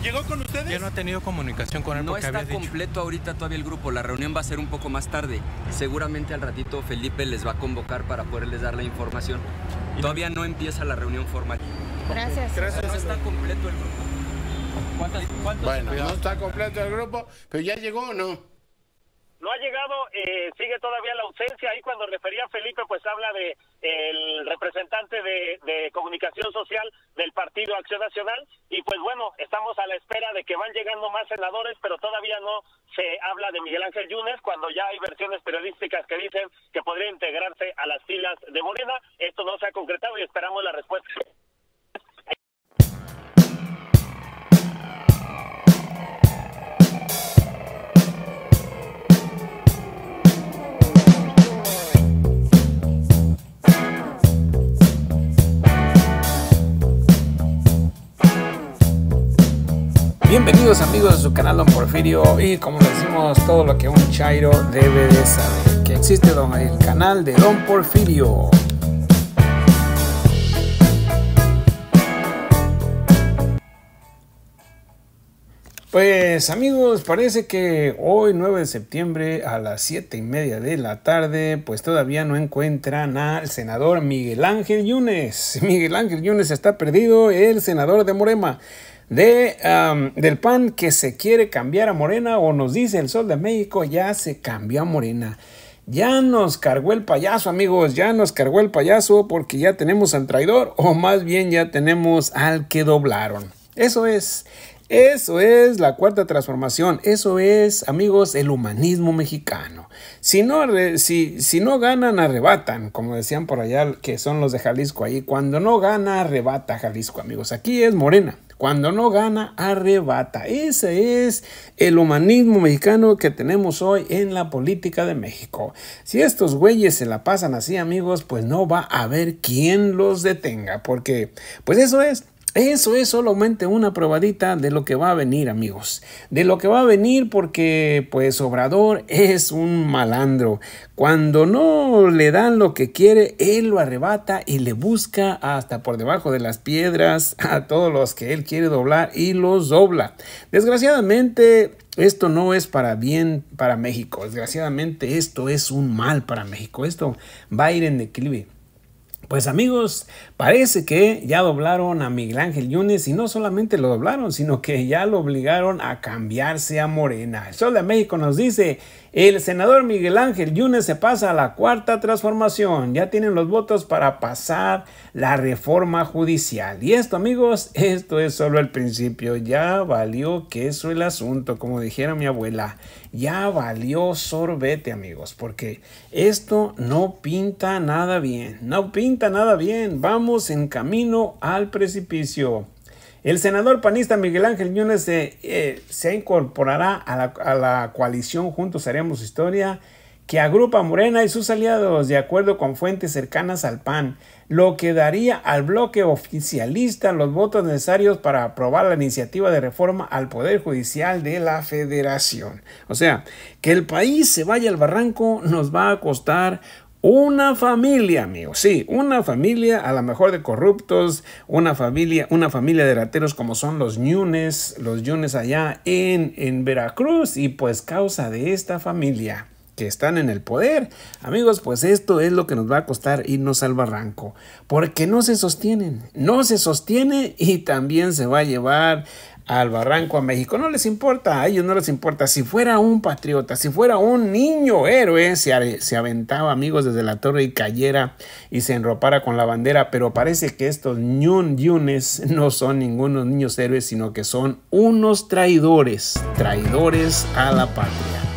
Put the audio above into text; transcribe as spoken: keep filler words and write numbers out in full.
¿Llegó con ustedes? Ya no ha tenido comunicación con él. No porque está habías completo dicho. ahorita todavía el grupo. La reunión va a ser un poco más tarde. Seguramente al ratito Felipe les va a convocar para poderles dar la información. Todavía no empieza la reunión formal. Gracias. Gracias. No está completo el grupo. ¿Cuántos, cuántos Bueno, no está completo el grupo, pero ¿ya llegó o no? No ha llegado, eh, sigue todavía la ausencia. Ahí cuando refería a Felipe, pues habla de el representante de, de comunicación social del Partido Acción Nacional. Y pues bueno, estamos a la espera de que van llegando más senadores, pero todavía no se habla de Miguel Ángel Yunes, cuando ya hay versiones periodísticas que dicen que podría integrarse a las filas de Morena. Esto no se ha concretado y esperamos la respuesta. Bienvenidos amigos a su canal Don Porfirio, y como decimos, todo lo que un chairo debe de saber, que existe don, el canal de Don Porfirio. Pues amigos, parece que hoy nueve de septiembre a las siete y media de la tarde, pues todavía no encuentran al senador Miguel Ángel Yunes. Miguel Ángel Yunes está perdido, el senador de Morena. De, um, del P A N, que se quiere cambiar a Morena, o nos dice el Sol de México, ya se cambió a Morena. Ya nos cargó el payaso, amigos, ya nos cargó el payaso, porque ya tenemos al traidor, o más bien ya tenemos al que doblaron. Eso es, eso es la cuarta transformación, eso es, amigos, el humanismo mexicano. Si no, si, si no ganan, arrebatan, como decían por allá, que son los de Jalisco ahí. Cuando no gana, arrebata Jalisco, amigos. Aquí es Morena. Cuando no gana, arrebata. Ese es el humanismo mexicano que tenemos hoy en la política de México. Si estos güeyes se la pasan así, amigos, pues no va a haber quien los detenga. Porque, pues eso es. Eso es solamente una probadita de lo que va a venir, amigos. De lo que va a venir, porque pues Obrador es un malandro. Cuando no le dan lo que quiere, él lo arrebata y le busca hasta por debajo de las piedras a todos los que él quiere doblar y los dobla. Desgraciadamente, esto no es para bien para México. Desgraciadamente, esto es un mal para México. Esto va a ir en declive. Pues amigos, parece que ya doblaron a Miguel Ángel Yunes, y no solamente lo doblaron, sino que ya lo obligaron a cambiarse a Morena. El Sol de México nos dice, el senador Miguel Ángel Yunes se pasa a la cuarta transformación. Ya tienen los votos para pasar la reforma judicial. Y esto, amigos, esto es solo el principio. Ya valió queso el asunto, como dijera mi abuela. Ya valió sorbete, amigos, porque esto no pinta nada bien. No pinta nada bien. Vamos en camino al precipicio. El senador panista Miguel Ángel Yunes se, eh, se incorporará a la, a la coalición Juntos Haremos Historia, que agrupa a Morena y sus aliados, de acuerdo con fuentes cercanas al P A N, lo que daría al bloque oficialista los votos necesarios para aprobar la iniciativa de reforma al Poder Judicial de la Federación. O sea, que el país se vaya al barranco nos va a costar una familia, amigos, sí, una familia, a lo mejor de corruptos, una familia, una familia de rateros como son los Yunes, los Yunes allá en, en Veracruz, y pues causa de esta familia que están en el poder, amigos, pues esto es lo que nos va a costar irnos al barranco, porque no se sostienen, no se sostiene, y también se va a llevar al barranco a México. No les importa, a ellos no les importa. Si fuera un patriota, si fuera un niño héroe, se, se aventaba, amigos, desde la torre y cayera y se enropara con la bandera, pero parece que estos ñun yunes no son ningunos niños héroes, sino que son unos traidores, traidores a la patria.